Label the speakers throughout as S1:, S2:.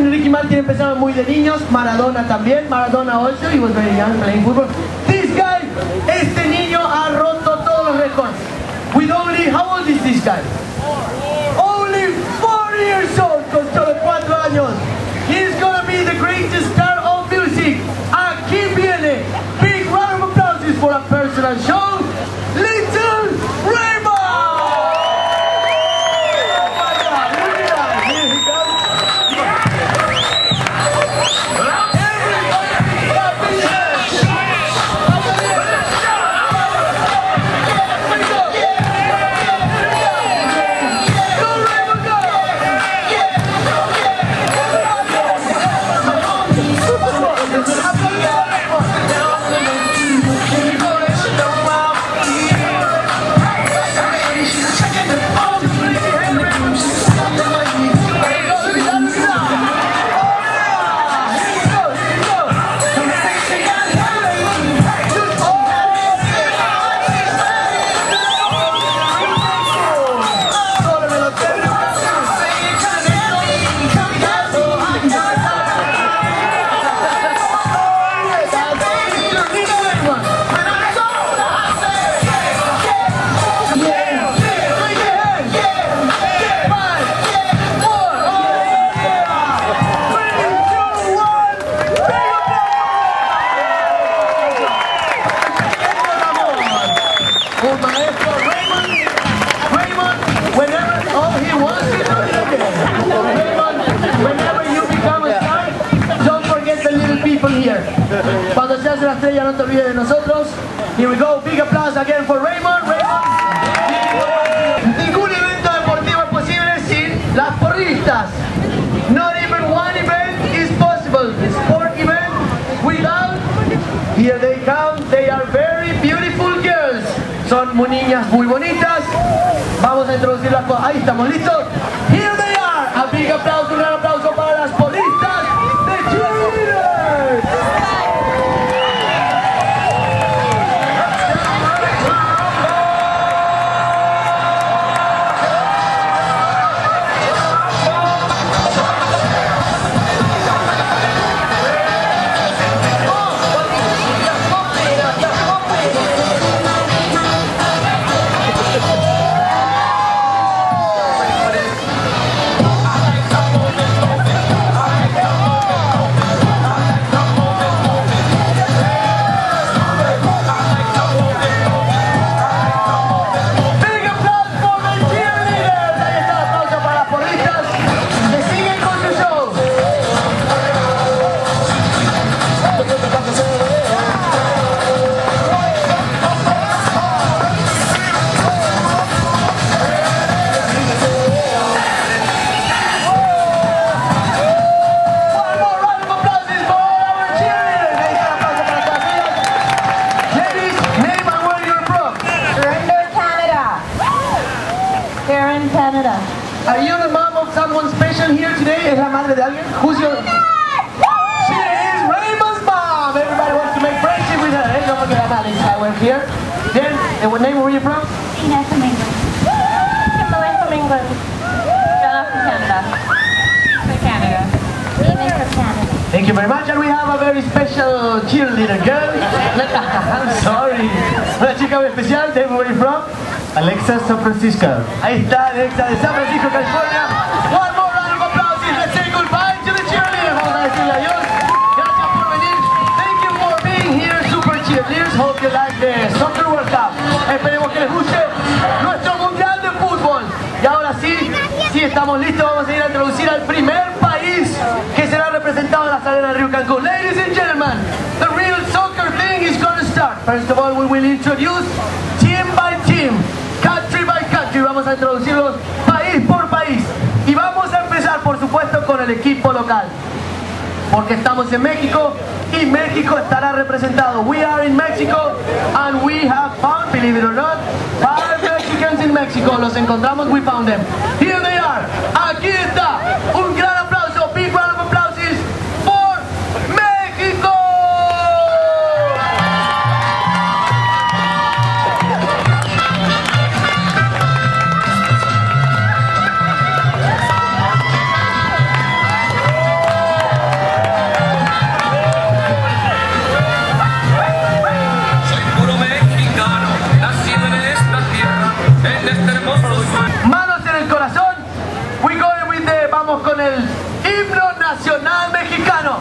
S1: Ricky Martin empezaron muy de niños, Maradona también, Maradona also, he was very young playing football. This guy, este niño ha roto todos los récords. With only, how old is this guy? Only 4 years old, con solo 4 años. He's gonna be the greatest star of music. Aquí viene, big round of applause for a personal show, Little Raymond! Cuando se hace la estrella, no te olvides de nosotros. Here we go, big applause again for Raymond. Ningún evento deportivo es posible sin las porristas. Not even one event is possible. The sport event without. Here they come. They are very beautiful girls. Son niñas muy bonitas. Vamos a introducir las cosas. Ahí estamos listos. Here they are. A big aplauso, un gran aplauso para las porristas de cheerleaders. Are you the mom of someone special here today? ¿Es la madre de alguien? Who's your... She is Raymond's mom! Everybody wants to make friendship with her. Don't forget about Alex, I went here. Then, and what name were you from?
S2: Tina from England. Kimberly from England. Jenna from Canada. From Canada. Amy from Canada.
S1: Thank you very much, and we have a very special cheerleader girl. I'm sorry. Una chica muy especial. David, where are you from?
S3: Alexa, San Francisco.
S1: Ahí está, Alexa de San Francisco, California. One more round of applause. Let's say goodbye to the cheerleaders. Vamos a decirle adiós. Gracias por venir. Thank you for being here, super cheerleaders. Hope you like the soccer World Cup. Esperemos que les guste nuestro mundial de fútbol. Y ahora sí, estamos listos. Vamos a ir a introducir al primer país que será representado en las arenas de Río Cancún. Ladies and gentlemen, the real soccer thing is going to start. First of all, we will introduce team by team. Country by country, vamos a introducirlos país por país. Y vamos a empezar, por supuesto, con el equipo local. Porque estamos en México y México estará representado. We are in Mexico and we have found, believe it or not, 5 Mexicans in Mexico. Los encontramos, we found them. Here they are. Aquí está. Un gran aplauso, big round of applauses for México. nacional mexicano.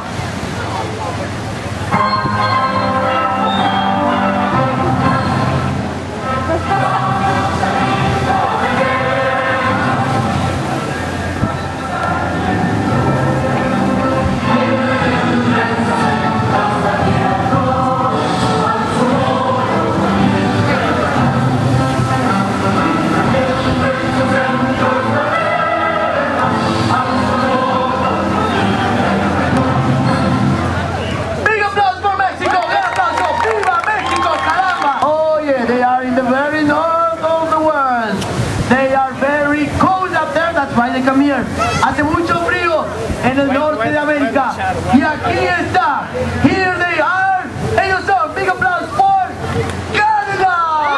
S1: Come here. Hace mucho frío en el norte de América. Y aquí está. Here they are. Ellos son. Big applause for Canada.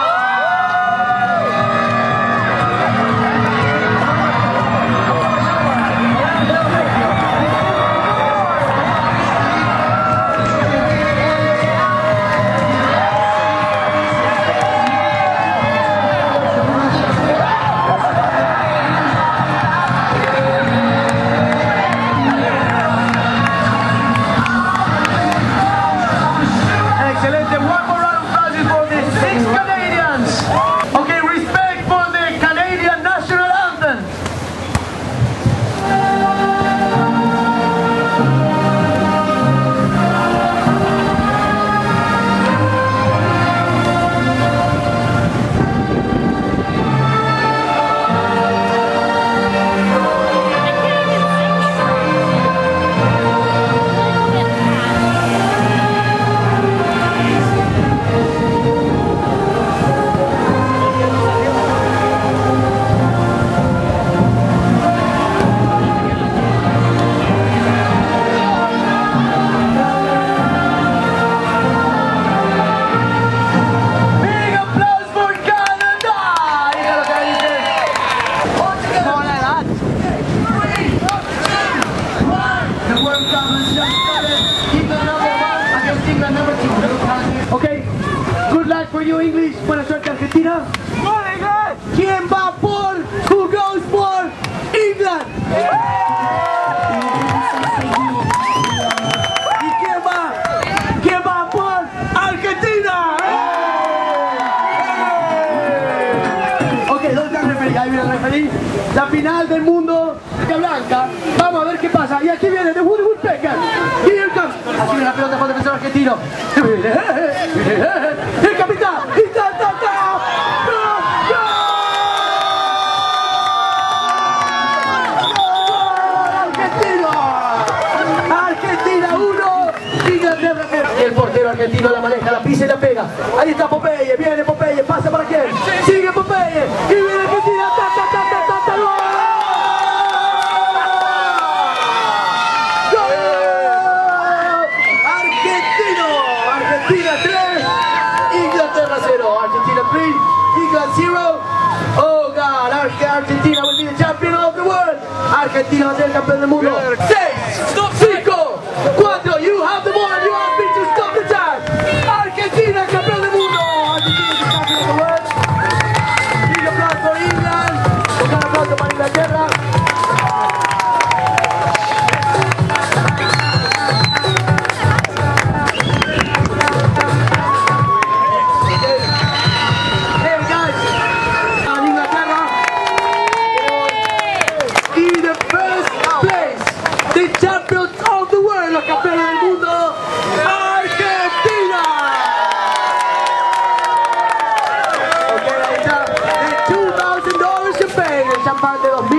S1: Okay, good luck for you English. Buena suerte Argentina. ¿Quién va por? Who goes for England? ¿Y quién va? ¿Quién va por Argentina? Ok, ¿dónde está el referí? Ahí viene el referí. La final del mundo de Blanca. Vamos a ver qué pasa. Y aquí viene The Woodpecker. Here comes. Así viene la pelota para el defensor argentino. El capitán. Y ta, ta, ta. Argentina 1, Inglaterra 0. El portero argentino la maneja, la pisa y la pega. Ahí está Popeye, viene Popeye, pasa para quién. Sigue Popeye y viene Argentina. Ta, ta, ta, ta, ta, ta, ¡gol! Argentina 3, Inglaterra 0. Argentina 3, England 0. Oh God, Argentina will be the champion of the world. Argentina va a ser el campeón del mundo. 6, 5, 4, you have the ball, you have me to stop the time. Argentina, campeón del mundo. Argentina is the champion of the world. Big applause for England. Un gran aplauso para Inglaterra. Champán de 2000.